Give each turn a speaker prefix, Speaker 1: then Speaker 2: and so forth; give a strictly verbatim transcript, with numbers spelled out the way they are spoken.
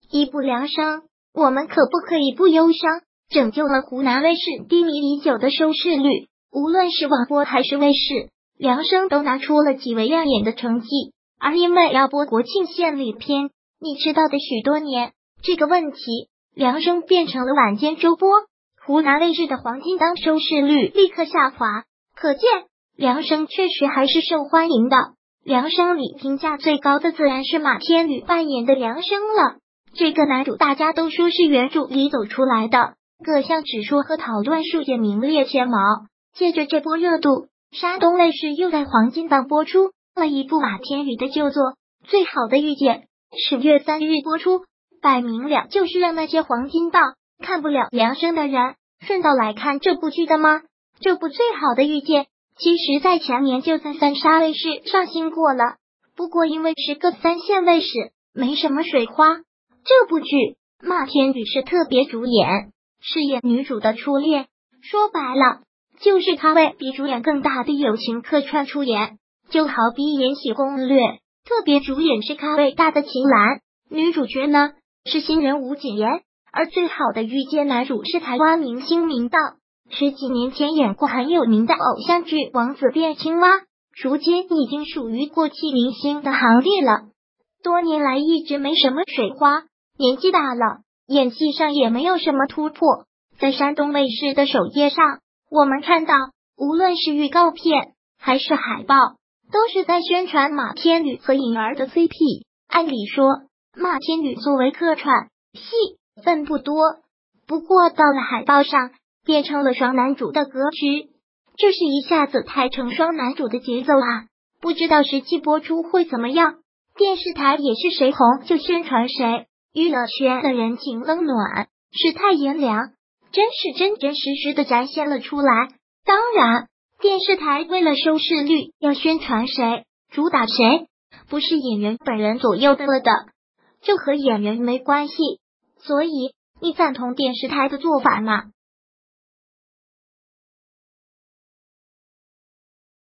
Speaker 1: 一部良生，我们可不可以不忧伤？拯救了湖南卫视低迷已久的收视率，无论是网播还是卫视，良生都拿出了极为亮眼的成绩。而因为要播国庆献礼片，你知道的许多年这个问题，良生变成了晚间周播，湖南卫视的黄金档收视率立刻下滑，可见良生确实还是受欢迎的。良生里评价最高的自然是马天宇扮演的良生了，这个男主大家都说是原著里走出来的，各项指数和讨论数也名列前茅。借着这波热度，山东卫视又在黄金档播出了一部马天宇的旧作《最好的遇见》，十月三日播出，摆明了就是让那些黄金档看不了良生的人顺道来看这部剧的吗？这部《最好的遇见》其实在前年就在三沙卫视上新过了，不过因为是个三线卫视，没什么水花。这部剧马天宇是特别主演，饰演女主的初恋，说白了就是他为比主演更大的友情客串出演，就好比《延禧攻略》特别主演是咖位大的秦岚，女主角呢是新人吴谨言，而《最好的遇见》男主是台湾明星明道，十几年前演过很有名的偶像剧《王子变青蛙》，如今已经属于过气明星的行列了。多年来一直没什么水花，年纪大了，演技上也没有什么突破。在山东卫视的首页上，我们看到无论是预告片还是海报，都是在宣传马天宇和颖儿的 C P。 按理说马天宇作为客串，戏份不多，不过到了海报上变成了双男主的格局，这是一下子抬成双男主的节奏啊！不知道实际播出会怎么样。电视台也是谁红就宣传谁，娱乐圈的人情冷暖、世态炎凉，真是真真实实的展现了出来。当然，电视台为了收视率要宣传谁，主打谁，不是演员本人左右的了的，这和演员没关系。所以，你赞同电视台的做法吗？